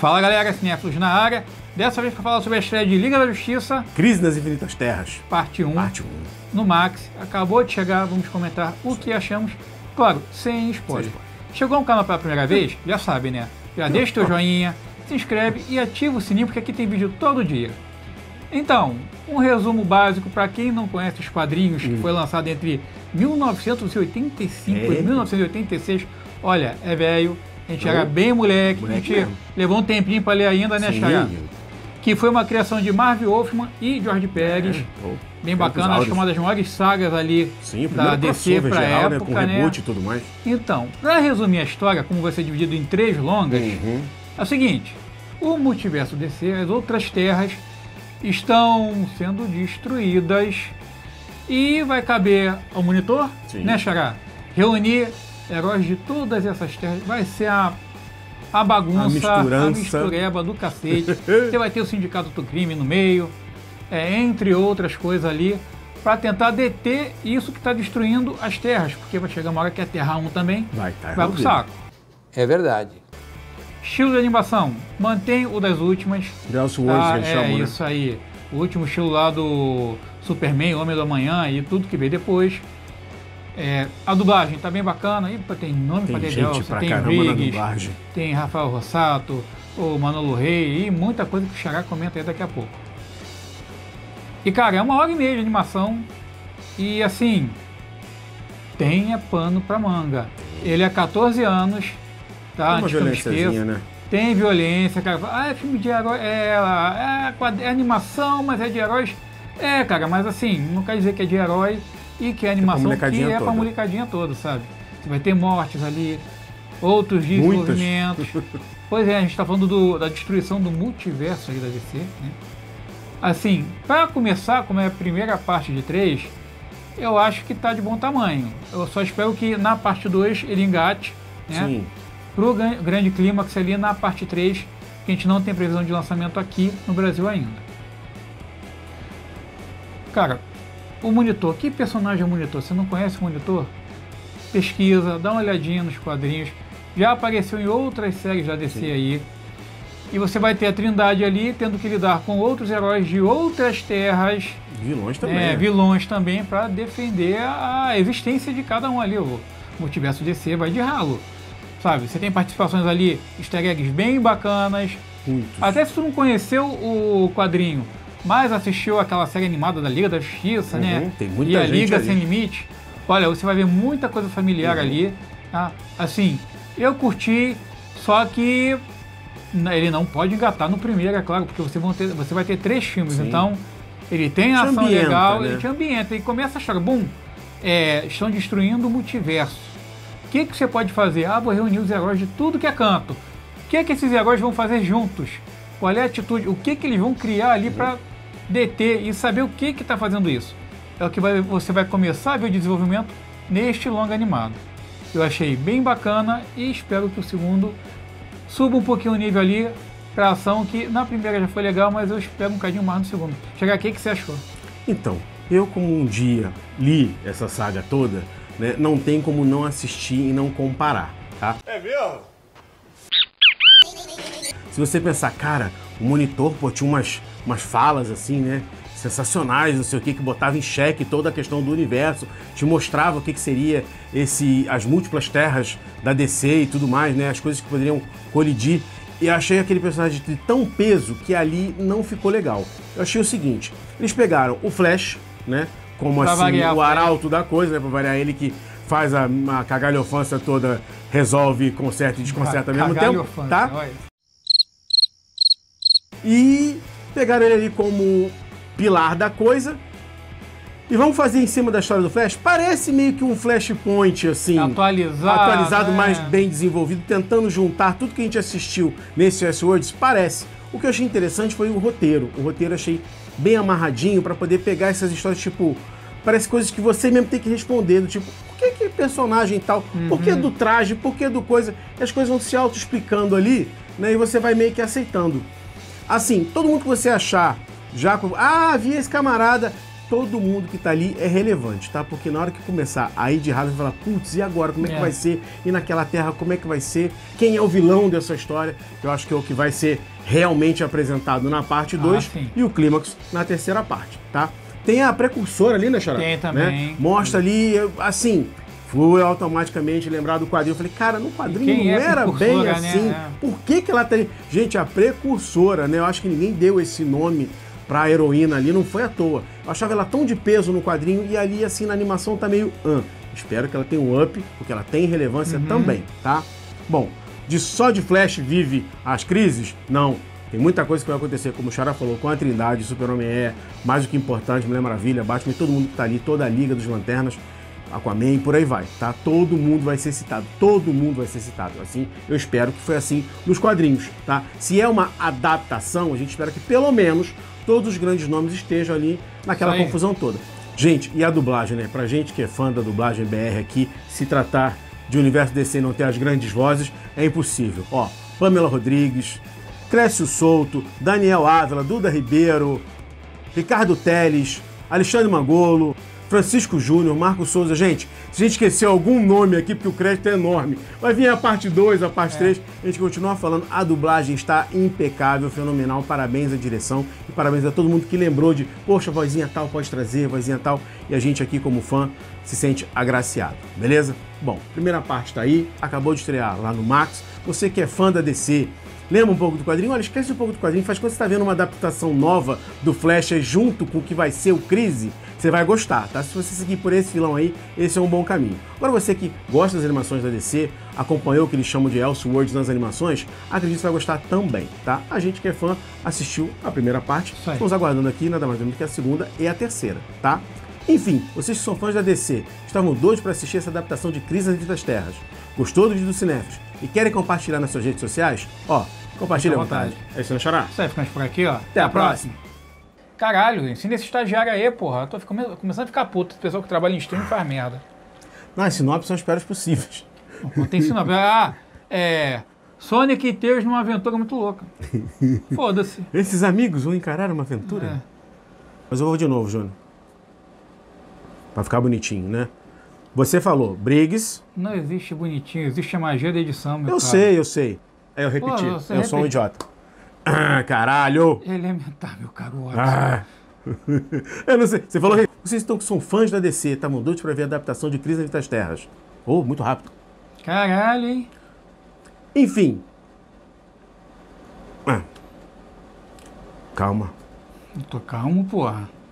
Fala galera, Cinéfilos na área. Dessa vez para falar sobre a estreia de Liga da Justiça, Crise nas Infinitas Terras, parte 1, parte 1. no Max. Acabou de chegar, vamos comentar o que achamos, claro, sem spoiler. Chegou no canal pela primeira vez? Já sabe, né? Já deixa o teu joinha, se inscreve e ativa o sininho porque aqui tem vídeo todo dia. Então, um resumo básico para quem não conhece os quadrinhos, que foi lançado entre 1985 e 1986. Olha, é velho, a gente era bem moleque, a gente mesmo. levou um tempinho para ler ainda, né, Xará? Que foi uma criação de Marv Wolfman e George Pérez. Bem bacana, acho que é uma das maiores sagas ali da DC para a época, com reboot e tudo mais. Então, para resumir a história, como vai ser dividido em 3 longas, é o seguinte: o multiverso DC, as outras terras estão sendo destruídas e vai caber ao monitor, né, Xará? Reunir heróis de todas essas terras, vai ser a bagunça, a mistureba do cacete. Você vai ter o Sindicato do Crime no meio, entre outras coisas ali, para tentar deter isso que está destruindo as terras, porque vai chegar uma hora que a Terra 1 também vai pro saco. É verdade. Estilo de animação, mantém o das últimas. Elseworlds, que eles chamam, isso aí. O último estilo lá do Superman, Homem da Manhã e tudo que veio depois. A dublagem tá bem bacana, e tem nome pra legal, você tem Riggs, tem Rafael Rossato, o Manolo Rey e muita coisa que o Xará comenta aí daqui a pouco. E cara, é 1h30 de animação e assim, tenha pano pra manga. Ele é 14 anos, tá? Antes que eu me esqueça. Né? Tem violência, cara. É filme de herói, é animação, mas é de heróis. Cara, mas assim, não quer dizer que é de herói e que é animação que é pra molecadinha toda, sabe? Você vai ter mortes ali, outros desenvolvimentos. Pois é, a gente tá falando da destruição do multiverso aí da DC, né? Assim, para começar, como é a primeira parte de 3, eu acho que tá de bom tamanho. Eu só espero que na parte 2 ele engate, né? Sim. Pro grande clímax ali na parte 3, que a gente não tem previsão de lançamento aqui no Brasil ainda. Cara, o Monitor, que personagem é o Monitor? Você não conhece o Monitor? Pesquisa, dá uma olhadinha nos quadrinhos. Já apareceu em outras séries da DC aí. E você vai ter a Trindade ali, tendo que lidar com outros heróis de outras terras. Vilões também. Vilões também, para defender a existência de cada um ali. O multiverso DC vai de ralo. Sabe, você tem participações ali, easter eggs bem bacanas. Muitos. Até se tu não conheceu o quadrinho, mas assistiu aquela série animada da Liga da Justiça, né? Tem muita e a gente Liga ali. Sem Limite. Olha, você vai ver muita coisa familiar ali. Tá? Assim, eu curti, só que ele não pode engatar no primeiro, é claro, porque você vai ter 3 filmes. Então, ele tem ação legal, né? Ele te ambienta e começa a achar, estão destruindo o multiverso. O que você pode fazer? Vou reunir os heróis de tudo que é canto. O que esses heróis vão fazer juntos? Qual é a atitude? O que eles vão criar ali para deter e saber o que está fazendo isso? É o que você vai começar a ver o desenvolvimento neste longa animado. Eu achei bem bacana e espero que o segundo suba um pouquinho o nível ali para ação, que na primeira já foi legal, mas eu espero um bocadinho mais no segundo. Chegar aqui, o que você achou? Então, eu como um dia li essa saga toda, né, não tem como não assistir e não comparar, tá? É mesmo? Se você pensar, cara, o Monitor, tinha umas falas assim, né, sensacionais, não sei o que botava em xeque toda a questão do universo, te mostrava o que seria as múltiplas terras da DC e tudo mais, né, as coisas que poderiam colidir. E achei aquele personagem de tão peso que ali não ficou legal. Eu achei o seguinte, eles pegaram o Flash, né, como pra assim, variar, o arauto da coisa, né, pra variar, ele que faz a cagalhofança toda, resolve, conserta e desconcerta ao mesmo tempo, tá? Olha. E pegaram ele ali como pilar da coisa. E vamos fazer em cima da história do Flash? Parece meio que um Flashpoint, assim. Atualizado, mais bem desenvolvido, tentando juntar tudo que a gente assistiu nesse Elseworlds. Parece. O que eu achei interessante foi o roteiro. O roteiro eu achei bem amarradinho para poder pegar essas histórias, tipo... Parece coisas que você mesmo tem que responder, do tipo... Por que personagem tal? Por que do traje? Por que do coisa? E as coisas vão se auto-explicando ali, né? E você vai meio que aceitando. Assim, todo mundo que você achar... Já, havia esse camarada, todo mundo que tá ali é relevante, tá? Porque na hora que começar a ir de rasa, você vai falar, putz, e agora? Como é que vai ser? E naquela terra, como é que vai ser? Quem é o vilão dessa história? Eu acho que é o que vai ser realmente apresentado na parte 2 e o clímax na terceira parte, tá? Tem a precursora ali, né, Xará? Tem também. Né? Mostra ali, assim, fui automaticamente lembrar do quadrinho. Eu falei, cara, no quadrinho não era bem assim. Né? Por que ela tem... Gente, a precursora, né? Eu acho que ninguém deu esse nome pra heroína ali, não foi à toa. Eu achava ela tão de peso no quadrinho e ali, assim, na animação tá meio... Espero que ela tenha um up, porque ela tem relevância também, tá? Bom, só de Flash vive as crises? Não. Tem muita coisa que vai acontecer, como o Xará falou, com a Trindade, Super-Homem mais do que importante, Mulher Maravilha, Batman, todo mundo que tá ali, toda a Liga dos Lanternas, Aquaman, por aí vai, tá? Todo mundo vai ser citado, todo mundo vai ser citado. Assim, eu espero que foi assim nos quadrinhos, tá? Se é uma adaptação, a gente espera que pelo menos todos os grandes nomes estejam ali naquela confusão toda. Gente, e a dublagem, né? Pra gente que é fã da dublagem BR aqui, se tratar de universo DC e não ter as grandes vozes, é impossível. Ó, Pamela Rodrigues, Clécio Souto, Daniel Ávila, Duda Ribeiro, Ricardo Teles, Alexandre Mangolo, Francisco Júnior, Marco Souza. Gente, se a gente esqueceu algum nome aqui, porque o crédito é enorme, vai vir a parte 2, a parte 3, a gente continua falando. A dublagem está impecável, fenomenal, parabéns à direção e parabéns a todo mundo que lembrou de, poxa, vozinha tal pode trazer, vozinha tal, e a gente aqui como fã se sente agraciado, beleza? Bom, primeira parte tá aí, acabou de estrear lá no Max. Você que é fã da DC, lembra um pouco do quadrinho? Olha, esquece um pouco do quadrinho, faz quando você está vendo uma adaptação nova do Flash junto com o que vai ser o Crise, você vai gostar, tá? Se você seguir por esse filão aí, esse é um bom caminho. Agora você que gosta das animações da DC, acompanhou o que eles chamam de Elseworlds nas animações, acredito que vai gostar também, tá? A gente que é fã assistiu a primeira parte, estamos aguardando aqui nada mais do que a segunda e a terceira, tá? Enfim, vocês que são fãs da DC, estavam doidos para assistir essa adaptação de Crise nas Infinitas Terras, gostou do vídeo do Cinéfilos e querem compartilhar nas suas redes sociais? Ó, compartilha à vontade. É isso, não, Xará? Isso aí, ficamos por aqui, ó. Até a próxima. Caralho, ensina esse estagiário aí, porra. Eu tô começando a ficar puto. O pessoal que trabalha em streaming faz merda. Não, as sinopses são as piores possíveis. Não tem sinopse. Sonic e Tails numa aventura muito louca. Foda-se. Esses amigos vão encarar uma aventura? Mas eu vou de novo, Júnior. Pra ficar bonitinho, né? Você falou, Briggs... Não existe bonitinho, existe a magia da edição, meu cara. Eu sei. Aí eu repeti, eu sou um idiota. Caralho! Elementar, meu caro Watson. Eu não sei, você falou, vocês estão que são fãs da DC, estavam doidos pra ver a adaptação de Crise nas Infinitas Terras. Muito rápido. Caralho, hein? Enfim. Calma. Eu tô calmo, porra.